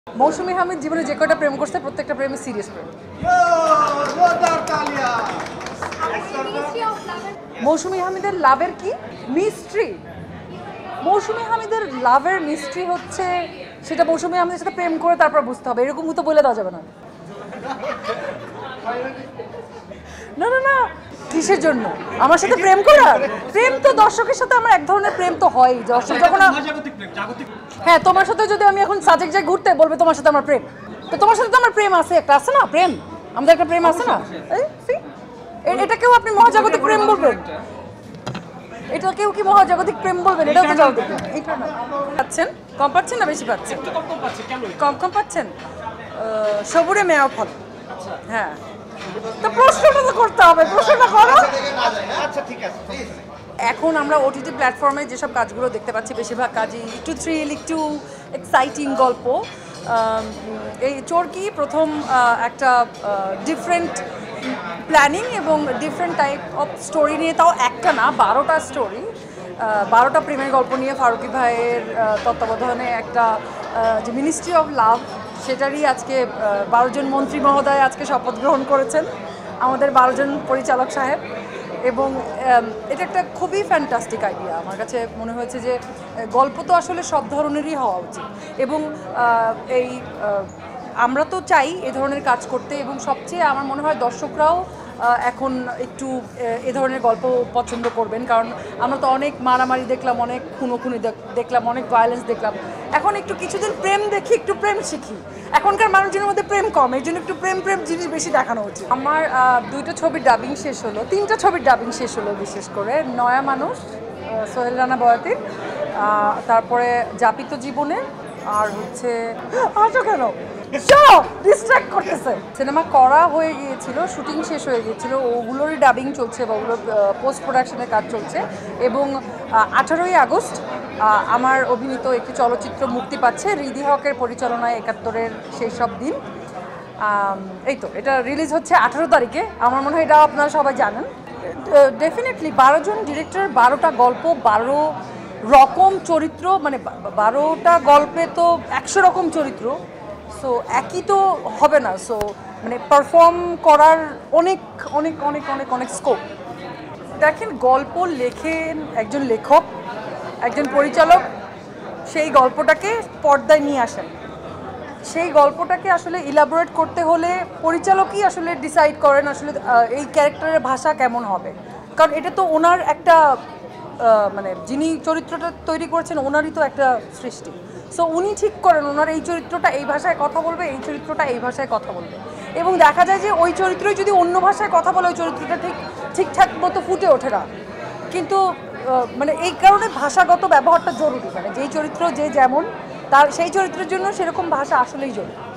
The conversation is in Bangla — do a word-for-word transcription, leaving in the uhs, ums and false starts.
মৌসুমী হামিদ জীবনে যে কয়টা প্রেম করছে প্রত্যেকটা প্রেমই সিরিয়াস প্রেম। মৌসুমী হামিদের লাভের কি মিস্ট্রি? মৌসুমী হামিদের লাভের মিস্ট্রি হচ্ছে সেটা মৌসুমী হামিদের সাথে প্রেম করে তারপর বুঝতে হবে, এরকম তো বলে দেওয়া যাবে না। না না না কিসের জন্য আমার সাথে প্রেম করার? প্রেম তো দর্শকের সাথে আমার এক ধরনের প্রেম তো হয়, দর্শক যখন হ্যাঁ তোমার সাথে যদি আমি এখন সাজেক যাই ঘুরতে বলবে তোমার সাথে আমার প্রেম, তো তোমার সাথে তো আমার প্রেম আছে, একটা আছে না প্রেম, আমাদের একটা প্রেম আছে না, এটাকেও আপনি মহাজাগতিক প্রেম বলবেন? এটাকেও কি মহাজাগতিক প্রেম বলবেন? এটাও তো জাগতিক। এইটা না পাচ্ছেন, কম পাচ্ছেন না বেশি পাচ্ছেন? কম কম পাচ্ছেন। সবুরে মেয়া ফল। হ্যাঁ তো প্রশ্নটা তো করতে হবে, প্রশ্নটা করো। আচ্ছা ঠিক আছে। এখন আমরা ওটিটি প্ল্যাটফর্মে যেসব কাজগুলো দেখতে পাচ্ছি বেশিরভাগ কাজই একটু থ্রিল, একটু এক্সাইটিং গল্প। এই চোরকি প্রথম একটা ডিফারেন্ট প্ল্যানিং এবং ডিফারেন্ট টাইপ অফ স্টোরি নিয়ে, তাও একটা না বারোটা স্টোরি, বারোটা প্রেমের গল্প নিয়ে ফারুকি ভাইয়ের তত্ত্বাবধানে একটা যে মিনিস্ট্রি অফ লাভ সেটারই আজকে বারো জন মন্ত্রী মহোদয় আজকে শপথ গ্রহণ করেছেন, আমাদের বারো জন পরিচালক সাহেব। এবং এটা একটা খুবই ফ্যান্টাস্টিক আইডিয়া। আমার কাছে মনে হয়েছে যে গল্প তো আসলে সব ধরনেরই হওয়া উচিত, এবং এই আমরা তো চাই এ ধরনের কাজ করতে, এবং সবচেয়ে আমার মনে হয় দর্শকরাও এখন একটু এ ধরনের গল্প পছন্দ করবেন, কারণ আমরা তো অনেক মারামারি দেখলাম, অনেক খুনোখুনি দেখলাম, অনেক ভায়োলেন্স দেখলাম। এখন একটু কিছুদিন প্রেম দেখি, একটু প্রেম শিখি। এখনকার মানুষজনের মধ্যে প্রেম কম, এই জন্য একটু প্রেম প্রেম জিনিস বেশি দেখানো উচিত। আমার দুইটা ছবির ডাবিং শেষ হলো, তিনটা ছবির ডাবিং শেষ হলো, বিশেষ করে নয়া মানুষ সোহেল রানা বয়াতির, তারপরে যাপিত জীবনে, আর হচ্ছে আছো কেন ডিস্ট্র্যাক্ট করতেছে। সিনেমা করা হয়ে গিয়েছিল, শুটিং শেষ হয়ে গিয়েছিল, ওগুলোরই ডাবিং চলছে বা ওগুলোর পোস্ট প্রোডাকশনের কাজ চলছে, এবং আঠারোই আগস্ট আমার অভিনীত একটি চলচ্চিত্র মুক্তি পাচ্ছে রিদি হকের পরিচালনায়, একাত্তরের সেই সব দিন। এই তো এটা রিলিজ হচ্ছে আঠারো তারিখে, আমার মনে হয় এটা আপনারা সবাই জানেন। ডেফিনেটলি বারো জন ডিরেক্টর, বারোটা গল্প, বারো রকম চরিত্র, মানে বারোটা গল্পে তো একশো রকম চরিত্র, সো একই তো হবে না। সো মানে পারফর্ম করার অনেক অনেক অনেক অনেক অনেক স্কোপ। দেখেন গল্প লেখেন একজন লেখক, একজন পরিচালক সেই গল্পটাকে পর্দায় নিয়ে আসেন, সেই গল্পটাকে আসলে ইলাবোরেট করতে হলে পরিচালকই আসলে ডিসাইড করেন আসলে এই ক্যারেক্টারের ভাষা কেমন হবে, কারণ এটা তো ওনার একটা মানে যিনি চরিত্রটা তৈরি করেছেন ওনারই তো একটা সৃষ্টি। সো উনি ঠিক করেন ওনার এই চরিত্রটা এই ভাষায় কথা বলবে, এই চরিত্রটা এই ভাষায় কথা বলবে, এবং দেখা যায় যে ওই চরিত্রই যদি অন্য ভাষায় কথা বলে ওই চরিত্রটা ঠিক ঠিকঠাক মতো ফুটে ওঠে না। কিন্তু মানে এই কারণে ভাষাগত ব্যবহারটা জরুরি, মানে যেই চরিত্র যে যেমন তার সেই চরিত্রের জন্য সেরকম ভাষা আসলেই জরুরি।